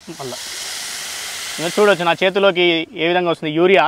మళ్ళీ ఇంకా చూడవచ్చు నా చేతిలోకి ఏ విధంగా వస్తుంది యూరియా.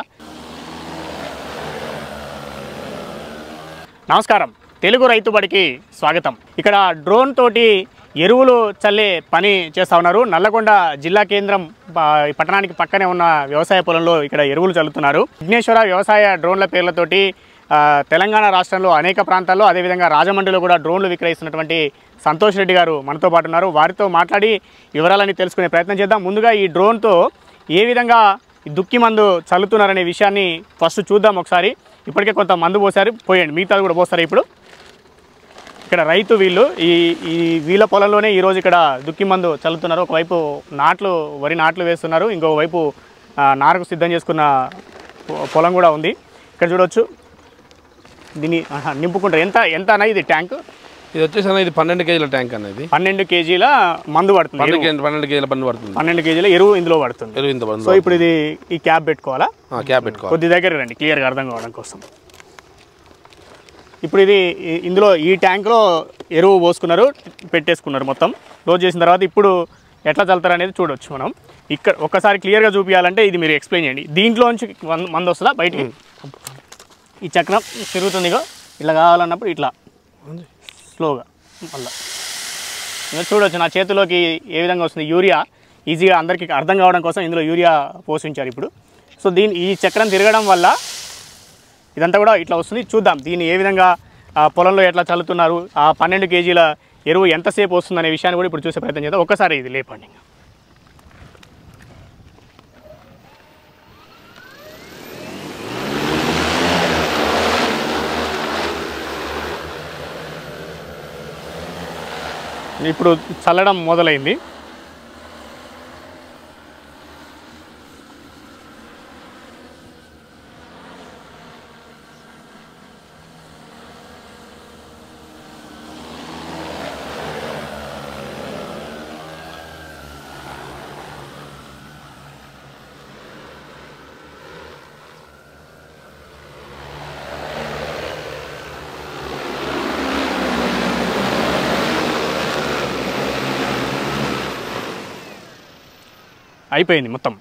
నమస్కారం, తెలుగు రైతు బడికి స్వాగతం. ఇక్కడ డ్రోన్ తోటి ఎరువులు చల్లే పని చేస్తూ ఉన్నారు. నల్లగొండ జిల్లా కేంద్రం పట్టణానికి పక్కనే ఉన్న వ్యవసాయ పొలంలో ఇక్కడ ఎరువులు చల్లుతున్నారు. విఘ్నేశ్వర వ్యవసాయ డ్రోన్ల పేర్లతోటి తెలంగాణ రాష్ట్రంలో అనేక ప్రాంతాల్లో, అదేవిధంగా రాజమండ్రిలో కూడా డ్రోన్లు విక్రయిస్తున్నటువంటి సంతోష్ రెడ్డి గారు మనతో పాటు ఉన్నారు. వారితో మాట్లాడి వివరాలని తెలుసుకునే ప్రయత్నం చేద్దాం. ముందుగా ఈ డ్రోన్తో ఏ విధంగా దుక్కి మందు చల్లుతున్నారనే విషయాన్ని ఫస్ట్ చూద్దాం ఒకసారి. ఇప్పటికే కొంత మందు పోసారు, పోయండి, మిగతాది కూడా పోస్తారు. ఇప్పుడు ఇక్కడ రైతు వీళ్ళు ఈ వీళ్ళ పొలంలోనే ఈరోజు ఇక్కడ దుక్కి మందు చల్లుతున్నారు. ఒకవైపు వరి నాట్లు వేస్తున్నారు, ఇంకోవైపు నారుకు సిద్ధం చేసుకున్న పొలం కూడా ఉంది. ఇక్కడ చూడవచ్చు, దీన్ని నింపుకుంటారు. ఎంత అన్న ఇది ట్యాంక్? ఇది వచ్చేసి ఇది 12 కేజీల ట్యాంక్ అనేది. 12 కేజీల మందు పడుతుంది. 12 కేజీల మందు పడుతుంది. 12 కేజీల ఎరువు ఇందులో పడుతుంది. సో ఇప్పుడు ఇది ఈ క్యాప్ పెట్టుకోవాలా? క్యాప్ పెట్టుకోవాలి. కొద్ది దగ్గర రండి, క్లియర్గా అర్థం కావడం కోసం. ఇప్పుడు ఇది ఇందులో ఈ ట్యాంక్లో ఎరువు పోసుకున్నారు, పెట్టేసుకున్నారు. మొత్తం లోడ్ చేసిన తర్వాత ఇప్పుడు ఎట్లా చల్లుతారు అనేది చూడవచ్చు మనం. ఇక్కడ ఒక్కసారి క్లియర్గా చూపించాలంటే ఇది మీరు ఎక్స్ప్లెయిన్ చేయండి. దీంట్లోంచి మందు వస్తుందా బయటికి? ఈ చక్రం తిరుగుతుందిగో, ఇట్లా కావాలన్నప్పుడు ఇట్లా స్లోగా మళ్ళీ ఇంకా చూడవచ్చు నా చేతిలోకి ఏ విధంగా వస్తుంది యూరియా. ఈజీగా అందరికీ అర్థం కావడం కోసం ఇందులో యూరియా పోషించారు ఇప్పుడు. సో ఈ చక్రం తిరగడం వల్ల ఇదంతా కూడా ఇట్లా వస్తుంది. చూద్దాం దీన్ని ఏ విధంగా పొలంలో ఎట్లా చల్లుతున్నారు, ఆ 12 కేజీల ఎరువు ఎంతసేపు వస్తుందనే విషయాన్ని కూడా ఇప్పుడు చూసే ప్రయత్నం చేద్దాం. ఒక్కసారి ఇది లేపండి. ఇప్పుడు చల్లడం మొదలైంది. అయిపోయింది మొత్తం.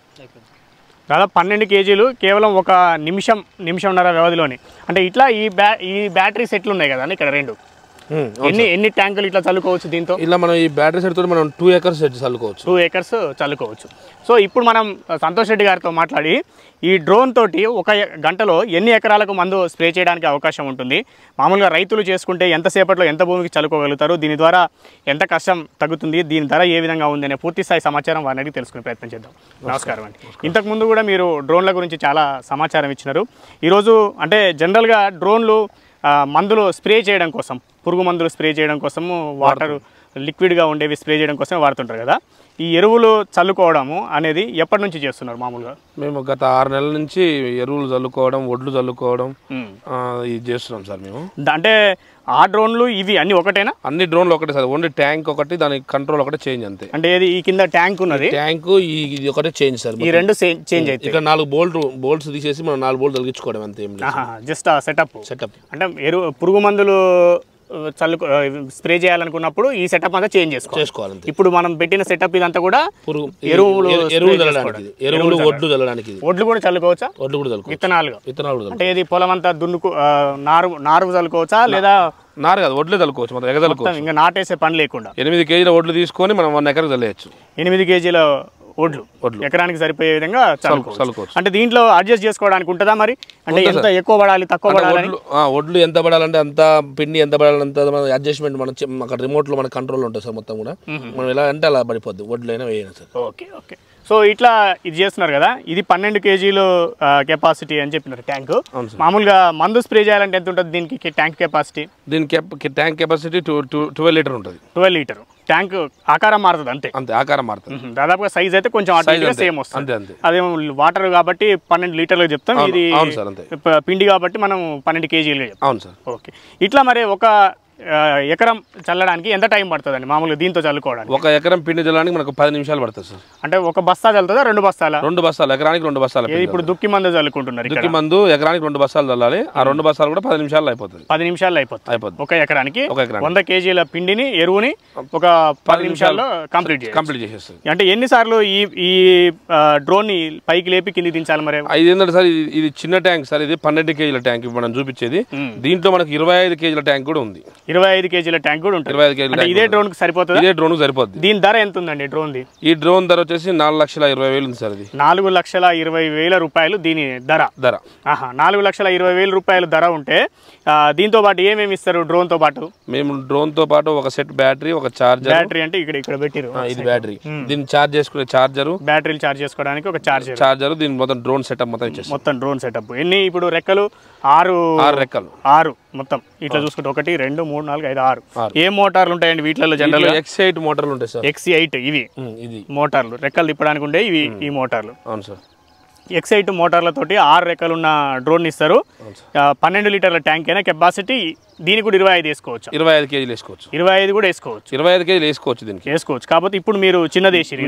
దాదాపు 12 కేజీలు కేవలం ఒక నిమిషంన్నర వ్యవధిలోని. అంటే ఇట్లా ఈ బ్యాటరీ సెట్లు ఉన్నాయి కదా ఇక్కడ రెండు, ఎన్ని ట్యాంకులు ఇట్లా చల్లుకోవచ్చు దీంతో? ఇలా మనం ఈ బ్యాటరీ సెట్ తోటి మనం 2 ఏకర్స్ చల్లుకోవచ్చు. 2 ఏకర్స్ చల్లుకోవచ్చు. సో ఇప్పుడు మనం సంతోష్ రెడ్డి గారితో మాట్లాడి ఈ డ్రోన్ తోటి ఒక గంటలో ఎన్ని ఎకరాలకు మందు స్ప్రే చేయడానికి అవకాశం ఉంటుంది, మామూలుగా రైతులు చేసుకుంటే ఎంతసేపట్లో ఎంత భూమికి చల్లుకోగలుగుతారు, దీని ద్వారా ఎంత కష్టం తగ్గుతుంది, దీని ధర ఏ విధంగా ఉంది అనే పూర్తి స్థాయి సమాచారం వారిని తెలుసుకునే ప్రయత్నం చేద్దాం. నమస్కారం అండి. ఇంతకుముందు కూడా మీరు డ్రోన్ల గురించి చాలా సమాచారం ఇచ్చినారు. ఈరోజు అంటే జనరల్గా డ్రోన్లు మందులు స్ప్రే చేయడం కోసం, పురుగు మందులు స్ప్రే చేయడం కోసము, వాటర్ లిక్విడ్గా ఉండేవి స్ప్రే చేయడం కోసమే వాడుతుంటారు కదా. ఈ ఎరువులు చల్లుకోవడము అనేది ఎప్పటి నుంచి చేస్తున్నారు మామూలుగా? మేము గత 6 నెలల నుంచి ఎరువులు చల్లుకోవడం, ఒడ్లు చల్లుకోవడం ఇది చేస్తున్నాం సార్ మేము. అంటే ఆ డ్రోన్లు ఇవి అన్ని ఒకటేనా? అన్ని డ్రోన్లు ఒకటే సార్, ఓన్లీ ట్యాంక్ ఒకటి, దాని కంట్రోల్ ఒకటే చేంజ్ అంతే. అంటే ఏది ఈ కింద ట్యాంక్ ఉన్నది, ట్యాంక్ ఇది ఒకటే చేంజ్ సార్. ఈ రెండు చేంజ్ అయితే ఇక్కడ 4 బోల్ట్స్ తీసేసి మనం 4 బోల్ట్ తొలగించుకోవడం అంతే. జస్ట్ సెటప్ అంటే పురుగు మందులు స్ప్రే చేయాలనుకున్నప్పుడు ఈ సెటప్ అంతా చేంజ్ చేసుకోవాలి. ఇప్పుడు మనం పెట్టిన సెటప్ ఇదంతా కూడా ఎరువులు ఒడ్లు చల్లడానికి. ఒడ్లు కూడా చల్లుకోవచ్చా? ఒడ్లు కూడా చల్లుకోవచ్చు. విత్తనాలు అంటే ఇది పొలం అంతా నారు చల్లుకోవచ్చా లేదా? నారు కాదు, ఒడ్లే చల్లుకోవచ్చు. మొత్తం ఎగదలుకోవచ్చు, ఇంకా నాటేసే పని లేకుండా. 8 కేజీల ఒడ్లు తీసుకొని మనం 1 ఎకరకు చల్లేయచ్చు. 8 కేజీల ఒడ్లు ఎకరానికి సరిపోయే విధంగా చల్లుకోవచ్చు. అంటే దీంట్లో అడ్జస్ట్ చేసుకోవడానికి ఉంటుందా మరి? అంటే ఎంత ఎక్కువ పడాలి, తక్కువ పడాలి? ఒడ్లు ఎంత పడాలంటే అంత, పిండి ఎంత పడాలంటే అంత అడ్జస్ట్మెంట్ మన అక్కడ రిమోట్ లో మన కంట్రోల్ ఉంటుంది సార్. మొత్తం కూడా మనం ఎలా అంటే అలా పడిపోద్ది, ఒడ్లు అయినా వేయను సార్. ఓకే. సో ఇట్లా ఇది చేస్తున్నారు కదా, ఇది 12 కేజీలు కెపాసిటీ అని చెప్పినారు ట్యాంక్. మామూలుగా మందు స్ప్రే చేయాలంటే ఎంత ఉంటుంది దీనికి ట్యాంక్ కెపాసిటీ? దీనికి ట్యాంక్ కెపాసిటీ 12 లీటర్ ఉంటుంది. 12 లీటర్ ట్యాంక్ ఆకారం మారుతుంది అంతే. ఆకారం మారుతుంది. దాదాపుగా సైజ్ అయితే కొంచెం సేమ్ వస్తుంది. అదే వాటర్ కాబట్టి 12 లీటర్లు చెప్తాం. ఇది పిండి కాబట్టి మనం 12 కేజీలు చెప్తాం. అవును సార్. ఓకే. ఇట్లా మరి ఒక ఎకరం చల్లడానికి ఎంత టైం పడుతుందండి మామూలుగా దీంతో చల్లుకోవడానికి? ఒక ఎకరం పిండి చల్లడానికి మనకు 10 నిమిషాలు పడుతుంది సార్. అంటే ఒక బస్తా చల్లుతుందా, 2 బస్తాలా? 2 బస్తాలు, ఎకరానికి 2 బస్తాలు. ఇప్పుడు దుక్కి మందు చల్లుకుంటున్నారు. దుక్కి మందు ఎకరానికి 2 బస్తాలు చల్లాలి. ఆ 2 బస్తాలు కూడా 10 నిమిషాల్లో అయిపోతుంది. 10 నిమిషాల్లో అయిపోతుంది ఒక ఎకరానికి. 100 కేజీల పిండిని, ఎరువుని ఒక 10 నిమిషాల్లో కంప్లీట్ చేసేస్తుంది. అంటే ఎన్నిసార్లు ఈ డ్రోన్ ని పైకి లేపి కింది దించాలి మరి? ఇది ఏంటంటే సార్, ఇది చిన్న ట్యాంక్ సార్. ఇది 12 కేజీల ట్యాంక్ మనం చూపించేది. దీంట్లో మనకు 25 కేజీల ట్యాంక్ కూడా ఉంది. 25 కేజీల ట్యాంక్ కూడా ఉంటుంది. 25 కేజీల. ఇదే డ్రోన్ కి సరిపోతుంది? ఇదే డ్రోన్ కి సరిపోతుంది. దీని ధర ఎంత ఉందండి డ్రోన్ ది? ఈ డ్రోన్ ధర వచ్చేసి 4,20,000 ఉంది సార్. ఇది 4,20,000 రూపాయలు దీని ధర. 4,20,000 రూపాయలు ధర ఉంటే దీంతో పాటు ఏమేమి ఇస్తారు డ్రోన్ తో పాటు? మేము డ్రోన్ తో పాటు ఒక సెట్ బ్యాటరీ, ఒక చార్జర్. బ్యాటరీ అంటే ఇక్కడ పెట్టిరు, ఇది బ్యాటరీ. దీన్ని చార్జ్ చేసుకునే చార్జర్, బ్యాటరీలు చార్జ్ చేసుకోవడానికి ఒక చార్జర్. దీని మొత్తం డ్రోన్ సెటప్ మొత్తం డ్రోన్ సెటప్. ఎన్ని ఇప్పుడు రెక్కలు? 6 రెక్కలు. 6 మొత్తం ఇట్లా చూసుకుంటే 1 2 3 4 5 6. ఏ మోటార్లు ఉంటాయండి వీటిలో? జనరల్ X8 మోటార్లు ఉంటాయి సార్. X8 ఇవి మోటార్లు, రెక్కలు తిప్పడానికి ఉండే ఇవి ఈ మోటార్లు. అవును సార్. X8 మోటార్లతోటి 6 రెక్కలున్న డ్రోన్ ఇస్తారు. 12 లీటర్ల ట్యాంక్ అయినా కెపాసిటీ. దీనికి కూడా 25 వేసుకోవచ్చు. 25 కేజీలు వేసుకోవచ్చు. 25 కూడా వేసుకోవచ్చు. 25 కేజీలు వేసుకోవచ్చు. దీనికి వేసుకోవచ్చు. కాకపోతే ఇప్పుడు మీరు చిన్నది వేసిరు.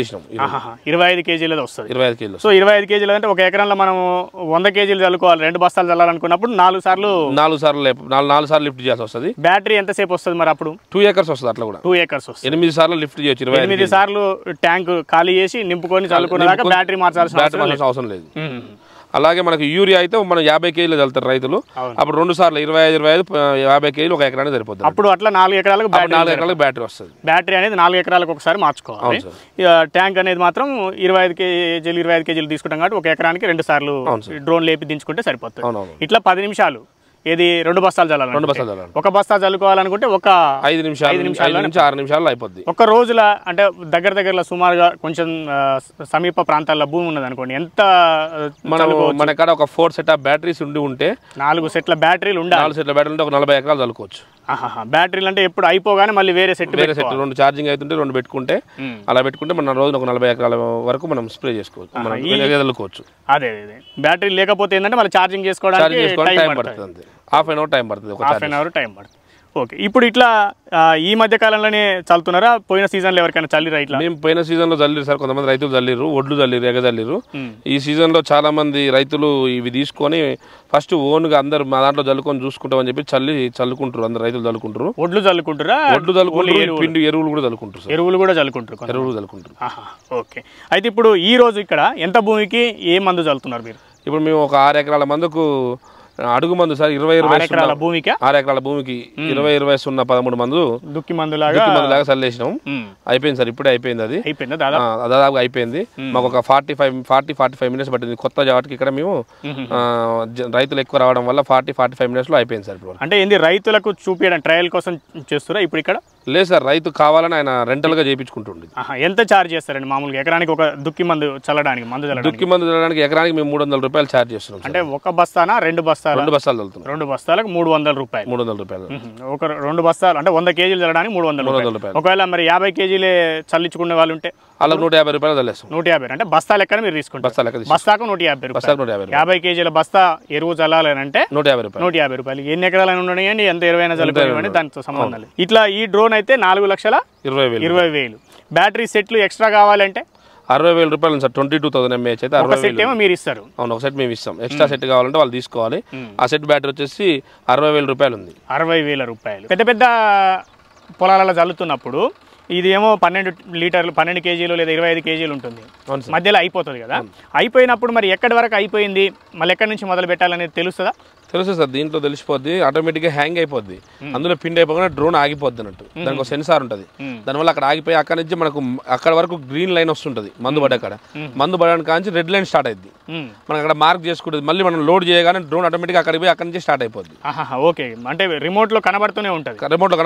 25 కేజీలది వస్తుంది. 25 కేజీలు. సో 25 కేజీలు అంటే ఒక ఎకరంలో మనం 100 కేజీలు చల్లుకోవాలి. 2 బస్తాలు చల్లాలనుకున్నప్పుడు 4 సార్లు లిఫ్ట్ చేయాల్సి వస్తుంది. బ్యాటరీ ఎంతసేపు వస్తుంది మరి అప్పుడు? 2 acres వస్తుంది. అట్లా కూడా 2 acres వస్తుంది. 8 సార్లు లిఫ్ట్ చేయొచ్చు. 8 సార్లు ట్యాంక్ ఖాళీ చేసి నింపుకొని చల్లుకునే దాకా బ్యాటరీ మార్చాల్సిన అవసరం లేదు. అలాగే మనకు యూరియా అయితే మనం 50 కేజీలు చల్లుతారు రైతులు. అప్పుడు 2 సార్లు 25 50 కేజీలు ఒక ఎకరానికి సరిపోతుంది. అప్పుడు అట్లా 4 ఎకరాలకు బ్యాటరీ వస్తుంది. బ్యాటరీ అనేది 4 ఎకరాలకు ఒకసారి మార్చుకోవాలి. ట్యాంక్ అనేది మాత్రం 25 కేజీలు తీసుకుంటాం కాబట్టి ఒక ఎకరానికి 2 సార్లు డ్రోన్ లేపి దించుకుంటే సరిపోతుంది. ఇట్లా 10 నిమిషాలు. ఏది 2 బస్తాలు చల్లాలి. ఒక బస్తా చల్లుకోవాలనుకుంటే ఒక 5 నిమిషాల నుంచి 6 నిమిషాల్లో అయిపోద్ది. ఒక రోజుల అంటే దగ్గరలో సుమారుగా కొంచెం సమీప ప్రాంతాల్లో భూమి ఉన్నది అనుకోండి, ఎంత మన కాడ ఒక 4 సెట్ ఆఫ్ బ్యాటరీస్ ఉంటే 4 సెట్ల బ్యాటరీలు ఉండాలి. 4 సెట్ల బ్యాటరీ ఉంటే ఒక 40 ఎకరాలు చల్లుకోవచ్చు. బ్యాటరీలు అంటే ఎప్పుడు అయిపోగానే మళ్ళీ వేరే సెట్ 2 ఛార్జింగ్ అవుతుంటే 2 పెట్టుకుంటే అలా పెట్టుకుంటే మన రోజు ఒక 40 ఎకరాల వరకు మనం స్ప్రే చేసుకోవచ్చు. అదే బ్యాటరీ లేకపోతే ఏంటంటే మళ్ళీ ఛార్జింగ్ చేసుకోవడానికి టైం పడుతుంది. హాఫ్ అన్ అవర్ టైం పడుతుంది. ఓకే. ఇప్పుడు ఇట్లా ఈ మధ్య కాలంలోనే చల్లుతున్నారా? పోయిన సీజన్లో ఎవరికైనా చల్లిరా? ఇట్లా మేము పోయిన సీజన్లో చల్లిరు సార్. కొంతమంది రైతులు చల్లిరు, ఒడ్లు చల్లిరు, ఎగ చల్లిరు. ఈ సీజన్లో చాలా మంది రైతులు ఇవి తీసుకొని ఫస్ట్ ఓన్గా అందరు మా దాంట్లో చల్లుకొని చూసుకుంటామని చెప్పి చల్లుకుంటారు. అందరు రైతులు చల్లుకుంటారు. ఒడ్లు చల్లుకుంటారా? పిండి ఎరువులు కూడా చల్లుకుంటారు. ఎరువులు కూడా చల్లుకుంటారు. ఓకే. అయితే ఇప్పుడు ఈ రోజు ఇక్కడ ఎంత భూమికి ఏ మందు చల్లుతున్నారు మీరు? ఇప్పుడు మేము ఒక 6 ఎకరాల మందుకు అడుగు మందు సార్. 20 ఎకరాల భూమికి 6 ఎకరాల భూమికి 20-20-0-13 మందు దుక్కి మందులాగా చల్లేసినాం. అయిపోయింది సార్. ఇప్పుడే అయిపోయింది. అది దాదాపు అయిపోయింది. మాకు ఒక 45 మినిట్స్ పట్టింది. కొత్త జాటికి ఇక్కడ మేము రైతులు ఎక్కువ రావడం వల్ల 40-45 మినిట్స్ లో అయిపోయింది సార్. ఇప్పుడు అంటే ఏంది రైతులకు చూపించడం ట్రయల్ కోసం చేస్తారా ఇప్పుడు ఇక్కడ? లేదు సార్, రైతు కావాలని ఆయన రెంటల్ గా చేయించుకుంటుండే. ఎంత ఛార్జ్ చేస్తారండి మామూలుగా ఎకరానికి ఒక దుక్కి మందు చల్లడానికి? దుక్కి మందు చల్లడానికి ఎకరానికి మేము 300 రూపాయలు ఛార్జ్ చేస్తున్నాం. అంటే ఒక బస్తానా 2 బస్తాలు? 2 బస్తాలు చల్లుతున్నాం. 2 బస్తాలకు 300 రూపాయలు. 300 రూపాయలు. ఒక 2 బస్తాలు అంటే 100 కేజీలు చల్లడానికి 300 రూపాయలు. ఒకవేళ మరి 50 కేజీలే చల్లించుకునే వాళ్ళు ఉంటే అలా 150 రూపాయలు చల్లేస్తాం. 150 అంటే బస్తా లెక్కన మీరు తీసుకుంటారు. బస్తాకు 150 రూపాయలు. 50 కేజీల బస్తా ఎరువు చల్లాలని అంటే 150 రూపాయలు. ఎన్ని ఎకరాలు ఉన్నాయండి, ఎంత ఎరువైనా చల్లుకోనివ్వండి, దానితో సంబంధం లేదు. ఇట్లా ఈ డ్రోన్ అయితే 4,20,000. బ్యాటరీ సెట్లు ఎక్స్ట్రా కావాలంటే 60,000 రూపాయలు సార్. 22,000 mAh అయితే 60,000 ఏమో మీరు ఇస్తారు. అవును, ఒక సెట్ మేము ఇస్తాం. ఎక్స్ట్రా సెట్ కావాలంటే వాళ్ళు తీసుకోవాలి. ఆ సెట్ బ్యాటరీ వచ్చేసి 60,000 రూపాయలు ఉంది. 60,000 రూపాయలు. పెద్ద పెద్ద పొలాలలో చల్లుతున్నప్పుడు ఇది ఏమో 12 లీటర్లు 12 కేజీలు లేదా 25 కేజీలు ఉంటుంది. మధ్యలో అయిపోతుంది కదా. అయిపోయినప్పుడు మరి ఎక్కడి వరకు అయిపోయింది, మళ్ళీ ఎక్కడి నుంచి మొదలు పెట్టాలనేది తెలుస్తుందా? తెలుస్తుంది సార్. దీంట్లో తెలిసిపోద్ది. ఆటోమేటిక్గా హ్యాంగ్ అయిపోద్ది. అందులో పిండి అయిపోగానే డ్రోన్ ఆగిపోద్ది అన్నట్టు. దానికి ఒక సెన్సార్ ఉంటుంది. దానివల్ల అక్కడ ఆగిపోయి అక్కడ నుంచి మనకు అక్కడ వరకు గ్రీన్ లైన్ వస్తుంటుంది. మందు పడే అక్కడ మందు పడడానికి కాంచి రెడ్ లైన్ స్టార్ట్ అయింది. మనకు అక్కడ మార్క్ చేసుకుంటుంది. మళ్ళీ మనం లోడ్ చేయగానే డ్రోన్ ఆటోమేటిక్గా అక్కడికి పోయి అక్కడ నుంచి స్టార్ట్ అయిపోద్ది. ఓకే. అంటే రిమోట్ లో కనబడుతూనే ఉంటుంది.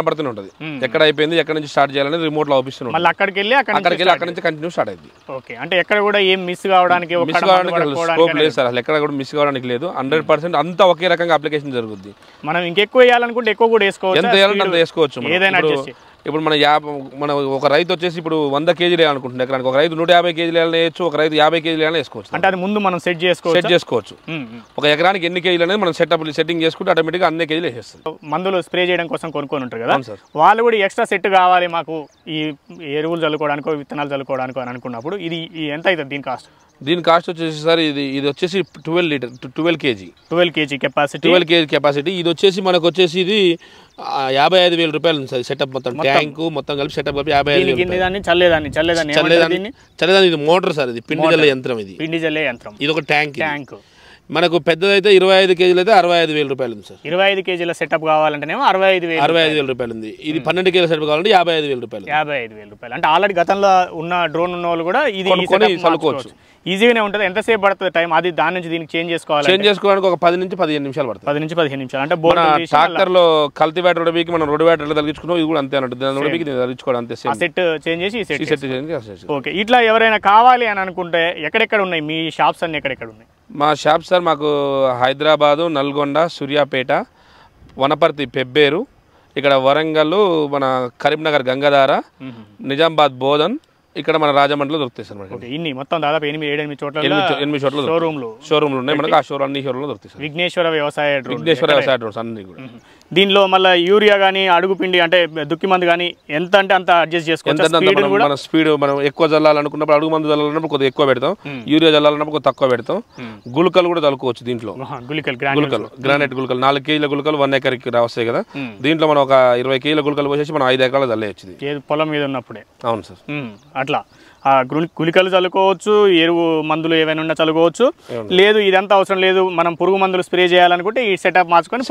ఎక్కడ అయిపోయింది, ఎక్కడ నుంచి స్టార్ట్ చేయాలనేది రిమోట్ లో ఆపిస్తుంది. మళ్ళీ అక్కడికి వెళ్ళి అక్కడ నుంచి కంటిన్యూ స్టార్ట్ అయింది. ఓకే. అంటే ఎక్కడ కూడా ఏం మిస్ కావడానికి స్కోప్ లేదు సార్. అసలు ఎక్కడ కూడా మిస్ కావడానికి లేదు. 100% అంతా ఒకే రకంగా అప్లికేషన్ జరుగుద్ది. మనం ఇంకెక్కువ వేయాలనుకుంటే ఎక్కువ కూడా వేసుకోవచ్చు. ఎంత వేయాలంటే అంత వేసుకోవచ్చు. ఏదైనా ఇప్పుడు మన ఒక రైతు వచ్చేసి ఇప్పుడు 100 కేజీలు వేయాలనుకుంటున్నాం ఎకరానికి. ఒక రైతు 150 కేజీలు వేయచ్చు, ఒక రైతు 50 కేజీలు వేసుకోవచ్చు. అంటే అది ముందు మనం సెట్ చేసుకోవచ్చు. ఒక ఎకరానికి ఎన్ని కేజీలు అనేది మనం సెట్టింగ్ చేసుకుంటే ఆటోమేటిక్గా అన్ని కేజీలు వేసేస్తాం. మందులు స్ప్రే చేయడం కోసం కొనుక్కొని ఉంటారు కదా, వాళ్ళు కూడా ఎక్స్ట్రా సెట్ కావాలి మాకు ఈ ఎరువులు చల్లుకోవడానికో విత్తనాలు చల్లుకోవడానికో అని అనుకున్నప్పుడు ఇది ఎంత అవుతుంది దీని కాస్ట్? దీని కాస్ట్ వచ్చేసి సార్ ఇది వచ్చేసి 12 కేజీ కెపాసిటీ. ఇది వచ్చేసి మనకు వచ్చేసి ఇది 55,000 రూపాయలు ఉంది సార్. సెటప్ మొత్తం ట్యాంకు మొత్తం కలిపి సెటప్ కలిపి 55,000. చల్లేదాన్ని ఇది మోటార్ సార్, ఇది పిండి జల్లే యంత్రం. ఇది ఒక ట్యాంక్. మనకు పెద్దదైతే 25 కేజీలు అయితే 65,000 రూపాయలు ఉంది సార్. 25 కేజీల సెటప్ కావాలంటేనేమో 65,000 రూపాయలు ఉంది. ఇది 12 కేజీల సెటప్ కావాలంటే 55,000 రూపాయలు. 55,000 రూపాయలు. అంటే ఆల్రెడీ గతంలో ఉన్న డ్రోన్ ఉన్న వాళ్ళు కూడా ఇది చల్లుకోవచ్చు. ఈజీగానే ఉంటుంది. ఎంతసేపు పడుతుంది టైం? అది దాని నుంచి దీనికి చేంజ్ చేసుకోవడానికి ఒక 10 నుంచి 15 నిమిషాలు పడుతుంది. 10 నుంచి 15 నిమిషాలు. అంటే ట్రాక్టర్ లో కల్టివేటర్ రోడ్డుకి మనం రోడ్ వేటర్ తగ్గించుకున్నాం, ఇది కూడా అంతే అన్నట్టు తగ్గించుకోవడం అంతే. సెట్ చేంజ్ చేసి సెట్ చేంజ్. ఓకే, ఇట్లా ఎవరైనా కావాలి అని అనుకుంటే ఎక్కడెక్కడ ఉన్నాయి మీ షాప్స్ అన్ని? ఎక్కడెక్కడ ఉన్నాయి మా షాప్ సార్? మాకు హైదరాబాదు, నల్గొండ, సూర్యాపేట, వనపర్తి, పెబ్బేరు, ఇక్కడ వరంగల్, మన కరీంనగర్, గంగాధార, నిజామాబాద్, బోధన్, ఇక్కడ మన రాజమండ్రిలో దొరుకుతాయి సార్. ఇన్ని మొత్తం దాదాపు 8 చోట్ల షోరూమ్లు ఉన్నాయి మనకు. ఆ అన్ని షోరూమ్లో దొరుకుతాయి సార్. విఘ్నేశ్వర వ్యవసాయ డ్రోన్స్ అన్ని కూడా. దీనిలో మళ్ళీ యూరియా కానీ అడుగు పిండి అంటే దుక్కి మందు కానీ ఎంత అంటే అంత అడ్జస్ట్ చేసుకోవచ్చు. మన స్పీడ్ మనం ఎక్కువ జల్లాలనుకున్నప్పుడు అడుగు మందు జల్లాలన్నప్పుడు కొద్దిగా ఎక్కువ పెడతాం, యూరియా జల్లాలన్నప్పుడు కొద్దిగా తక్కువ పెడతాం. గుళికలు కూడా చల్లుకోవచ్చు దీంట్లో. గ్రానైట్ గుళికలు 4 కేజీల గుళికలు 1 ఎకర్కి వస్తాయి కదా. దీంట్లో మనం ఒక 20 కేజీల గుళికలు పోసేసి మనం 5 ఎకరాలు చల్లేయచ్చు పొలం మీద ఉన్నప్పుడే. అవును సార్. అట్లా గుళికలు చల్లుకోవచ్చు, ఎరువు మందులు ఏవైనా ఉన్నా చల్లుకోవచ్చు. లేదు ఇదంతా అవసరం లేదు, మనం పురుగు మందులు స్ప్రే చేయాలనుకుంటే ఈ సెటప్ మార్చుకొని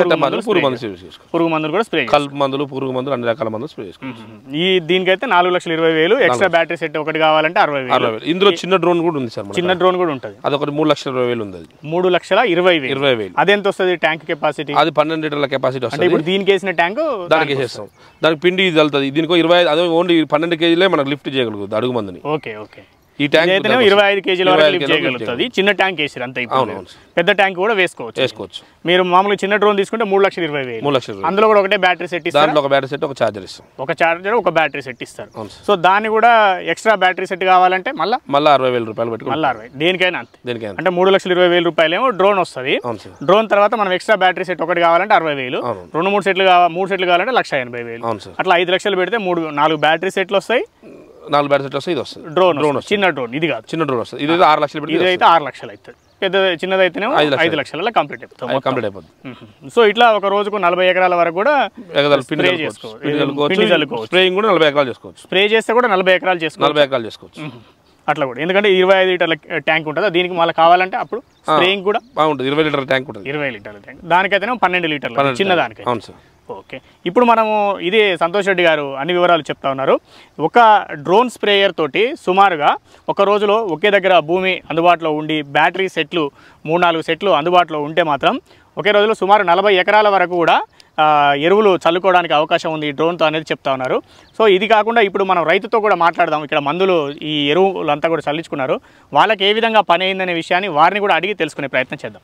పురుగు మందులు కూడా స్ప్రే, కలుపు మందులు, పురుగు మందులు, అన్ని రకాల మందులు స్ప్రే చేసుకోవచ్చు. దీనికైతే 4,20,000. ఎక్స్ట్రా బ్యాటరీ సెట్ ఒకటి కావాలంటే 60,000. ఇందులో చిన్న డ్రోన్ కూడా ఉంది సార్. చిన్న డ్రోన్ కూడా ఉంటుంది. అదొకటి 3,20,000 ఉంది. 3,20,000. అదెంత వస్తుంది ట్యాంక్ కెపాసిటీ? అది 12 లీటర్ల కెపాసిటీ వస్తుంది. ఇప్పుడు దీనికి వేసిన ట్యాంక్ దానికి వేసేస్తాం. దానికి పిండి చల్లుతుంది. దీనికి 20 అదే ఓన్లీ 12 కేజీలే మనకు లిఫ్ట్ చేయగలుగుతుంది అడుగు మందుని. ఓకే. ఈ ట్యాంక్ 25 కేజీల వరకు లిఫ్ట్ చేయగలుగుతుంది. చిన్న ట్యాంక్ వేసారు అంతే. పెద్ద ట్యాంక్ కూడా వేసుకోవచ్చు. మీరు మామూలుగా చిన్న డ్రోన్ తీసుకుంటే 3,20,000. అందులో కూడా ఒకటే బ్యాటరీ సెట్ ఇస్తారు. ఒక బ్యాటరీ సెట్, ఒక చార్జర్ ఇస్తాం. ఒక చార్జర్, ఒక బ్యాటరీ సెట్ ఇస్తారు. సో దాన్ని కూడా ఎక్స్ట్రా బ్యాటరీ సెట్ కావాలంటే మళ్ళీ 60,000 రూపాయలు పెట్టుకుంటాం. మళ్ళీ 60 దేనికైనా అంతే. అంటే 3,20,000 రూపాయలు ఏమో డ్రోన్ వస్తుంది. డ్రోన్ తర్వాత మనం ఎక్స్ట్రా బ్యాటరీ సెట్ ఒకటి కావాలంటే 60,000. 2-3 సెట్లు కావాలంటే 1,80,000. అట్లా 5 లక్షలు పెడితే 4 బ్యాటరీ సెట్లు వస్తాయి. 4 బ్యాటరీ సెట్ వస్తాయి. ఇది వస్తుంది డ్రోన్, చిన్న డ్రోన్. ఇది కాదు, చిన్న డ్రోన్ వస్తుంది. ఇది 6 లక్షలు పెడితే, ఇది అయితే 6 లక్షలు అవుతుంది. పెద్ద చిన్నదైతేనే 5 లక్షల కంప్లీట్ అయిపోతుంది. సో ఇట్లా ఒక రోజుకు 40 ఎకరాల వరకు కూడా స్ప్రే చేసుకోవచ్చు. స్ప్రేయింగ్ కూడా 40 ఎకరాలు చేసుకోవచ్చు. స్ప్రే చేస్తే కూడా 40 ఎకరాలు చేసుకోవచ్చు. అట్లా కూడా. ఎందుకంటే 25 లీటర్ల ట్యాంక్ ఉంటుంది. దీనికి మళ్ళీ కావాలంటే అప్పుడు స్ప్రేయింగ్ కూడా బాగుంటుంది. 20 లీటర్ల ట్యాంక్ ఉంటుంది. 20 లీటర్ల ట్యాంక్. దానికైతే 12 లీటర్లు చిన్నదానికి. అవును సార్. ఓకే, ఇప్పుడు మనము ఇదే సంతోష్ రెడ్డి గారు అన్ని వివరాలు చెప్తా ఉన్నారు. ఒక డ్రోన్ స్ప్రేయర్ తోటి సుమారుగా ఒక రోజులో ఒకే దగ్గర భూమి అందుబాటులో ఉండి బ్యాటరీ సెట్లు 3-4 సెట్లు అందుబాటులో ఉంటే మాత్రం ఒకే రోజులో సుమారు 40 ఎకరాల వరకు కూడా ఎరువులు చల్లుకోవడానికి అవకాశం ఉంది ఈ డ్రోన్తో అనేది చెప్తా ఉన్నారు. సో ఇది కాకుండా ఇప్పుడు మనం రైతుతో కూడా మాట్లాడదాం. ఇక్కడ మందులు ఈ ఎరువులంతా కూడా చల్లించుకున్నారు, వాళ్ళకి ఏ విధంగా పని అయిందనే విషయాన్ని వారిని కూడా అడిగి తెలుసుకునే ప్రయత్నం చేద్దాం.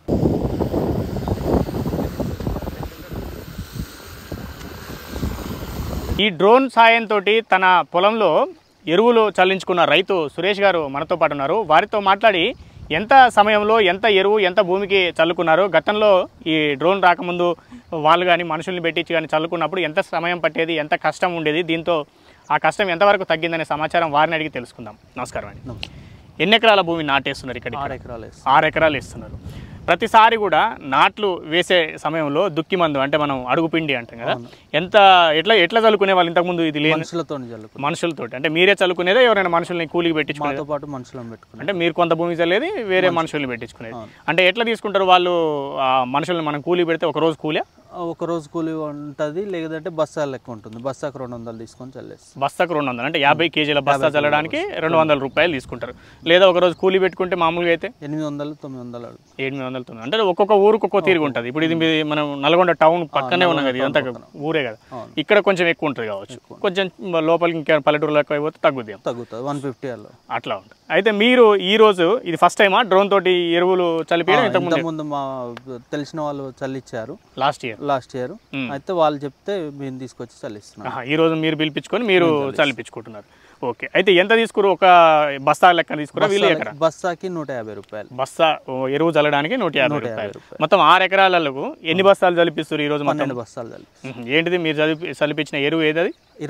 ఈ డ్రోన్ సాయంతో తన పొలంలో ఎరువులు చల్లించుకున్న రైతు సురేష్ గారు మనతో పాటు ఉన్నారు. వారితో మాట్లాడి ఎంత సమయంలో ఎంత ఎరువు ఎంత భూమికి చల్లుకున్నారు, గతంలో ఈ డ్రోన్ రాకముందు వాళ్ళు కానీ మనుషుల్ని పెట్టించి కానీ చల్లుకున్నప్పుడు ఎంత సమయం పట్టేది, ఎంత కష్టం ఉండేది, దీంతో ఆ కష్టం ఎంతవరకు తగ్గిందనే సమాచారం వారిని అడిగి తెలుసుకుందాం. నమస్కారం అండి. ఎన్ని ఎకరాల భూమి నాటేస్తున్నారు ఇక్కడ? 6 ఎకరాలు వేస్తున్నారు. ప్రతిసారి కూడా నాట్లు వేసే సమయంలో దుక్కి మందు అంటే మనం అడుగుపిండి అంటాం కదా, ఎంత ఎట్లా చల్లుకునే వాళ్ళు ఇంతకుముందు? ఇది మనుషులతో అంటే మీరే చల్లుకునేదా, ఎవరైనా మనుషుల్ని కూలికి పెట్టించుకునేది? అంటే మీరు కొంత భూమి చల్లేది, వేరే మనుషుల్ని పెట్టించుకునేది. అంటే ఎట్లా తీసుకుంటారు వాళ్ళు మనుషుల్ని? మనం కూలి పెడితే ఒక రోజు కూలి కూలి ఉంటుంది, లేదంటే బస్తా లెక్క ఉంటుంది. బస్తాకు 200 తీసుకొని చల్లేస్తాం. బస్తాకు 200 అంటే 50 కేజీల బస్తా చల్లడానికి 200 రూపాయలు తీసుకుంటారు. లేదా ఒక రోజు కూలి పెట్టుకుంటే మామూలుగా అయితే 800-900 అంటే ఒక్కొక్క ఊరికి ఒక్కొక్క తీరుగా ఉంటుంది. ఇప్పుడు ఇది మనం నల్గొండ టౌన్ పక్కనే ఉన్నాం కదా, ఇదంతా ఊరే కదా, ఇక్కడ కొంచెం ఎక్కువ ఉంటుంది కావచ్చు. కొంచెం లోపలికి ఇంకా పల్లెటూరులో ఎక్కువ అయిపోతే తగ్గుతుంది 150 అట్లా ఉంటుంది. అయితే మీరు ఈ రోజు ఇది ఫస్ట్ టైమా డ్రోన్ తోటి ఎరువులు చల్లిపోయడం? ఇంతకుముందు మా తెలిసిన వాళ్ళు చల్లిచ్చారు లాస్ట్ ఇయర్. అయితే వాళ్ళు చెప్తే మేము తీసుకొచ్చి చల్లిస్తున్నాం. ఈ రోజు మీరు పిలిపించుకొని మీరు చల్లిపించుకుంటున్నారు. ఓకే. అయితే ఎంత తీసుకురు? ఒక బస్తా లెక్క తీసుకురా? వీళ్ళు ఎకరా బస్తాకి 150 రూపాయలు. బస్తా ఎరువు చల్లడానికి 150 రూపాయలు. మొత్తం 6 ఎకరాలకు ఎన్ని బస్తాలు చల్లిపిస్తారు ఈ రోజు? 12 బస్తాలు చల్లి. ఏంటిది మీరు చల్లిపించిన ఎరువు ఏది?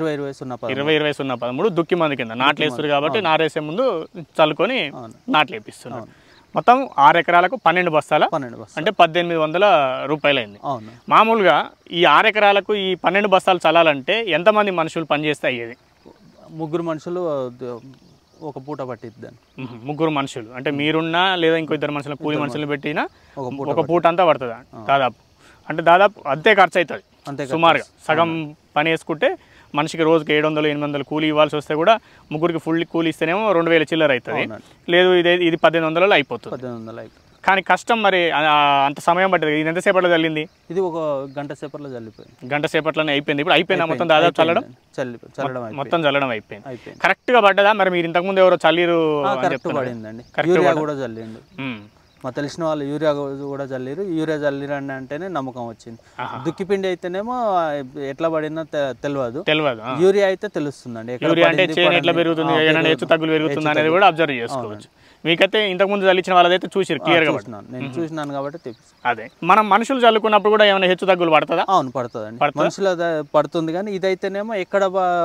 20-20-0-13 దుక్కి మంది కింద నాట్లు వేస్తారు కాబట్టి నారేసే ముందు చల్లుకొని నాట్లు వేపిస్తున్నారు. మొత్తం 6 ఎకరాలకు 12 బస్తాల అంటే 1800 రూపాయలు అయింది. మామూలుగా ఈ 6 ఎకరాలకు ఈ 12 బస్తాలు చల్లాలంటే ఎంతమంది మనుషులు పనిచేస్తే అయ్యేది? 3 మనుషులు ఒక పూట పట్టిద్ది. 3 మనుషులు అంటే మీరున్నా లేదా ఇంకో 2 మనుషులు కూలి మనుషులు పెట్టినా ఒక పూట అంతా పడుతుంది దాదాపు. అంటే దాదాపు అంతే ఖర్చు అవుతుంది సుమారుగా. సగం పని వేసుకుంటే మనిషికి రోజుకి 700-800 కూలీ ఇవ్వాల్సి వస్తే కూడా ముగ్గురికి ఫుల్ కూలీ ఇస్తేనేమో 2000 చిల్లర అవుతుంది. లేదు ఇది 1800 అయిపోతుంది. కానీ కష్టం మరి అంత సమయం పట్టదు. ఇది ఎంతసేపట్లో చల్లింది? ఇది ఒక గంట సేపట్లో చల్లిపోయింది. గంట సేపట్లోనే అయిపోయింది. ఇప్పుడు అయిపోయిందా మొత్తం దాదాపు చల్లడం? మొత్తం చల్లడం అయిపోయింది. కరెక్ట్ గా పడ్డదా? మరి మీరు ఇంతకుముందు ఎవరో చల్లిరు? పడిందండి. యూరియా కూడా చల్లిండు. మా తెలిసిన వాళ్ళు యూరియా కూడా చల్లిరు. యూరియా చల్లిరు అంటేనే నమ్మకం వచ్చింది. దుక్కిపిండి అయితేనేమో ఎట్లా పడినా తెలియదు. యూరియా అయితే తెలుస్తుందండి. యూరియా అంటే చేను ఎట్లా పెరుగుతుంది, హెచ్చు తగ్గులు పెరుగుతుంది అనేది కూడా అబ్జర్వ్ చేసుకోవచ్చు. మీకైతే ఇంతకుముందు చల్లించిన వాళ్ళదైతే చూసిరు క్లియర్ గా? నేను చూసినాను కాబట్టి. అదే మనం మనుషులు చల్లుకున్నప్పుడు కూడా ఏమైనా హెచ్చు తగ్గులు పడుతుందా? అవును పడుతుందండి. మనుషుల పడుతుంది కానీ ఇదైతేనేమో ఎక్కడ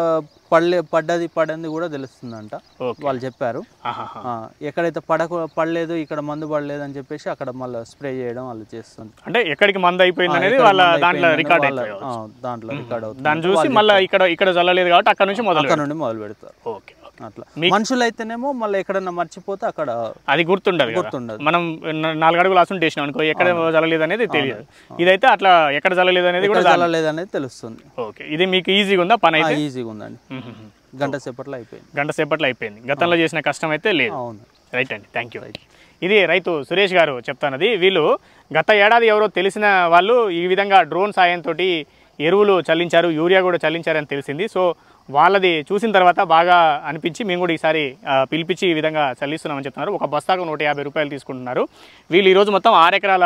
పడింది కూడా తెలుస్తుందంట వాళ్ళు చెప్పారు. ఎక్కడైతే పడలేదు ఇక్కడ మందు పడలేదు అని చెప్పేసి అక్కడ మళ్ళీ స్ప్రే చేయడం వాళ్ళు చేస్తుంది. అంటే ఎక్కడికి మందు అయిపోయింది అనేది వాళ్ళ దాంట్లో రికార్డ్ అవుతుంది. దాన్ని చూసి మళ్ళీ ఇక్కడ చల్లలేదు కాబట్టి అక్కడ నుంచి మొదలు పెడతారు. ఓకే. అట్లా మనుషులు అయితేనేమో మళ్ళీ ఎక్కడన్నా మర్చిపోతే అక్కడ అది గుర్తుండదు. మనం 4 అడుగులు అసలు వేసినాం అనుకో ఎక్కడ చల్లలేదు అనేది తెలియదు. ఇదైతే అట్లా ఎక్కడ చల్లలేదు అనేది కూడా చల్లలేదు అనేది తెలుస్తుంది. ఓకే. ఇది మీకు ఈజీగా ఉందా పని? అయితే ఈజీగా ఉందండి. గంట సేపట్లో అయిపోయింది. గతంలో చేసిన కష్టం అయితే లేదు. రైట్ అండి, థ్యాంక్ యూ. ఇది రైతు సురేష్ గారు చెప్తానది. వీళ్ళు గత ఏడాది ఎవరో తెలిసిన వాళ్ళు ఈ విధంగా డ్రోన్ సాయంతో ఎరువులు చల్లించారు, యూరియా కూడా చల్లించారని తెలిసింది. సో వాళ్ళది చూసిన తర్వాత బాగా అనిపించి మేము కూడా ఈసారి పిలిపించి ఈ విధంగా చల్లిస్తున్నామని చెప్తున్నారు. ఒక బస్తాకు 150 రూపాయలు తీసుకుంటున్నారు. వీళ్ళు ఈరోజు మొత్తం 6 ఎకరాల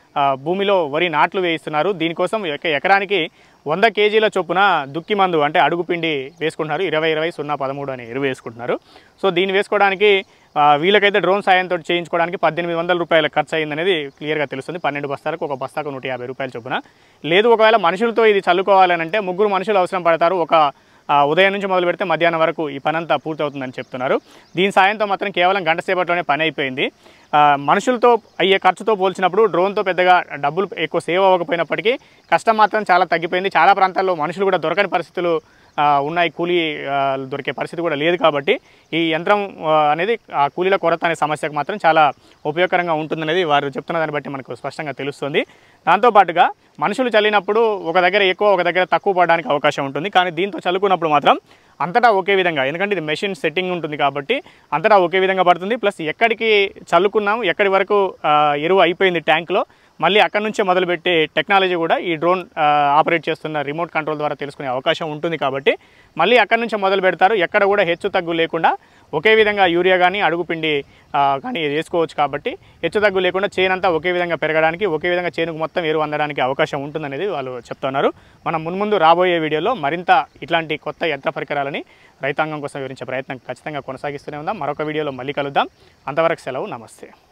భూమిలో వరి నాట్లు వేయిస్తున్నారు. దీనికోసం ఎకరానికి 100 కేజీల చొప్పున దుక్కి మందు అంటే అడుగుపిండి వేసుకుంటున్నారు. 20-20-0-13 అనే ఎరువు వేసుకుంటున్నారు. సో దీన్ని వేసుకోవడానికి వీళ్ళకైతే డ్రోన్ సాయంతో చేయించుకోవడానికి 1800 రూపాయల ఖర్చు అయిందనేది క్లియర్గా తెలుస్తుంది. 12 బస్తాలకు ఒక బస్తాకు 150 రూపాయల చొప్పున. లేదు ఒకవేళ మనుషులతో ఇది చల్లుకోవాలని అంటే 3 మనుషులు అవసరం పడతారు. ఒక ఉదయం నుంచి మొదలు పెడితే మధ్యాహ్నం వరకు ఈ పని అంతా పూర్తవుతుందని చెప్తున్నారు. దీని సాయంతో మాత్రం కేవలం గంట సేపట్లోనే పని అయిపోయింది. మనుషులతో అయ్యే ఖర్చుతో పోల్చినప్పుడు డ్రోన్తో పెద్దగా డబ్బులు ఎక్కువ సేవ్ అవ్వకపోయినప్పటికీ కష్టం మాత్రం చాలా తగ్గిపోయింది. చాలా ప్రాంతాల్లో మనుషులు కూడా దొరకని పరిస్థితులు ఉన్నాయి. కూలీ దొరికే పరిస్థితి కూడా లేదు. కాబట్టి ఈ యంత్రం అనేది ఆ కూలీల కొరత అనే సమస్యకు మాత్రం చాలా ఉపయోగకరంగా ఉంటుందనేది వారు చెప్తున్న దాన్ని బట్టి మనకు స్పష్టంగా తెలుస్తుంది. దాంతోపాటుగా మనుషులు చల్లినప్పుడు ఒక దగ్గర ఎక్కువ ఒక దగ్గర తక్కువ పడడానికి అవకాశం ఉంటుంది. కానీ దీంతో చల్లుకున్నప్పుడు మాత్రం అంతటా ఒకే విధంగా, ఎందుకంటే ఇది మెషిన్ సెట్టింగ్ ఉంటుంది కాబట్టి అంతటా ఒకే విధంగా పడుతుంది. ప్లస్ ఎక్కడికి చల్లుకున్నాము ఎక్కడి వరకు ఎరువు అయిపోయింది ట్యాంక్లో మళ్ళీ అక్కడ నుంచే మొదలుపెట్టే టెక్నాలజీ కూడా ఈ డ్రోన్ ఆపరేట్ చేస్తున్న రిమోట్ కంట్రోల్ ద్వారా తెలుసుకునే అవకాశం ఉంటుంది. కాబట్టి మళ్ళీ అక్కడ నుంచే మొదలు పెడతారు. ఎక్కడ కూడా హెచ్చు తగ్గు లేకుండా ఒకే విధంగా యూరియా కానీ అడుగుపిండి కానీ వేసుకోవచ్చు. కాబట్టి హెచ్చు తగ్గు లేకుండా చేనంతా ఒకే విధంగా పెరగడానికి, ఒకే విధంగా చేనుకు మొత్తం ఎరువు అందడానికి అవకాశం ఉంటుందనేది వాళ్ళు చెప్తున్నారు. మనం మున్ముందు రాబోయే వీడియోలో మరింత ఇట్లాంటి కొత్త యంత్ర పరికరాలని రైతాంగం కోసం వివరించే ప్రయత్నం ఖచ్చితంగా కొనసాగిస్తూనే ఉందాం. మరొక వీడియోలో మళ్ళీ కలుద్దాం. అంతవరకు సెలవు, నమస్తే.